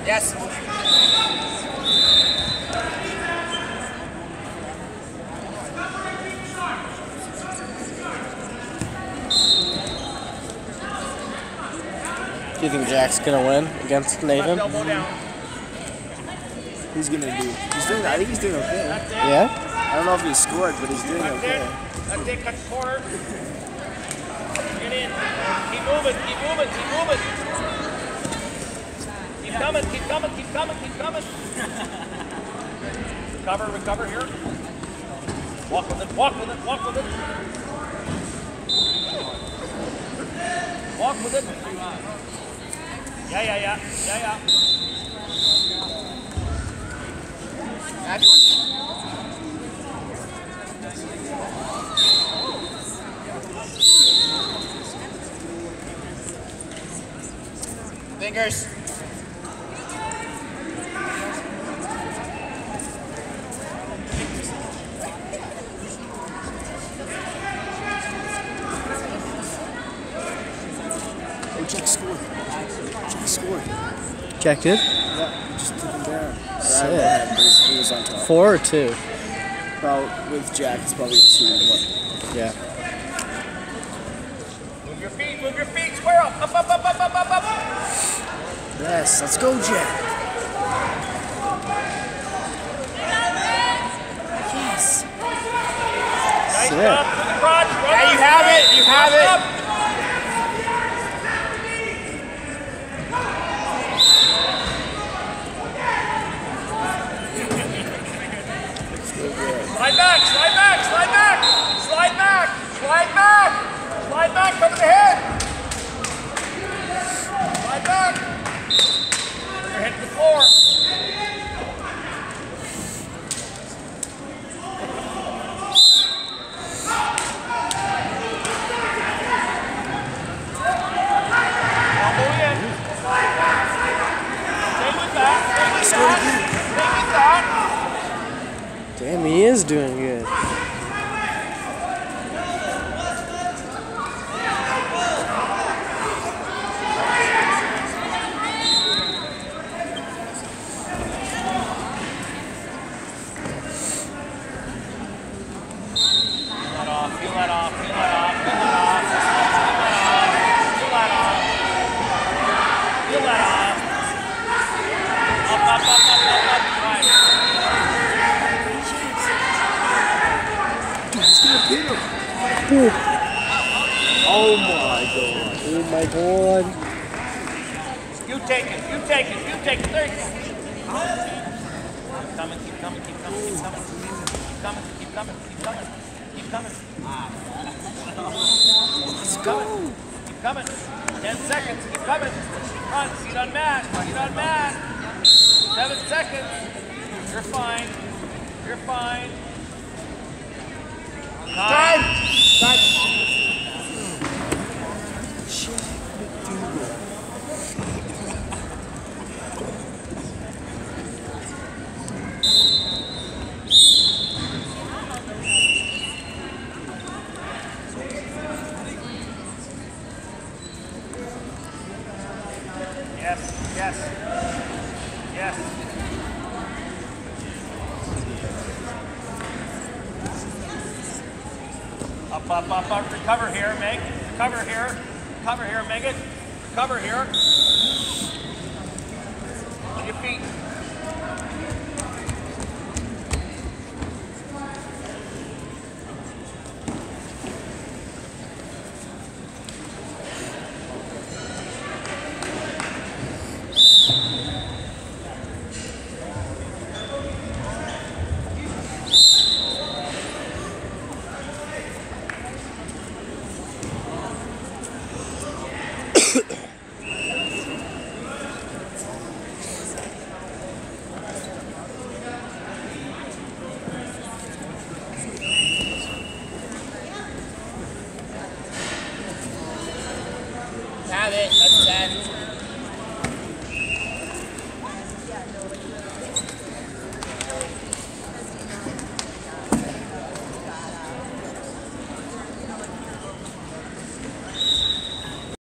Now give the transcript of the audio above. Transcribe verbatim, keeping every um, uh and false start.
Yes. Do you think Jack's gonna win against Nathan? He's gonna do. He's doing. I think he's doing okay. Yeah. I don't know if he scored, but he's doing okay. That's it. Cut the corner. Get in. Keep moving. Keep moving. Keep moving. Keep coming. Keep coming. Keep coming. Keep coming. Recover. Recover here. Walk with it. Walk with it. Walk with it. Walk with it. Yeah, yeah, yeah. Yeah, yeah. Fingers. Oh, Jack scored. Jack scored. Jack did? Yeah, just took him down. Sick. Right ahead, but he's- he was on top. Four or two? About with Jack, it's probably two. But Yeah. Move your feet. Move your feet. Square up. Up, up, up, up, up, up, up. yes, let's go, Jack. Yes. Nice Sick. job. To the crotch. Run Yeah, up. you have it. You have Run it. up. Slide back, slide back, slide back, slide back, slide back, slide back, come to the head. Slide back. Your head to the floor. Elbow in. Stay with that, stay with that, stay with that. Damn, he is doing good. Feel that off, feel that off, feel that off, feel that off, feel that off, feel that off, up, up, up, up, up, up, right. Dude, he's gonna beat him. Oh my god. Oh my god. You take it, you take it, you take it, there you go. Keep coming, keep coming, keep coming, keep coming, keep coming, keep coming, keep coming, keep coming. Let's go. Keep coming. Ten seconds. Keep coming. Run. Seat on mat. Seat on mat. Seven seconds. You're fine. You're fine. Time. Time. Yes. Yes. Yes. Up, up, up, up. Recover here, Meg. Recover here. Recover here, Megan. Recover here. On your feet. Have it. That's ten.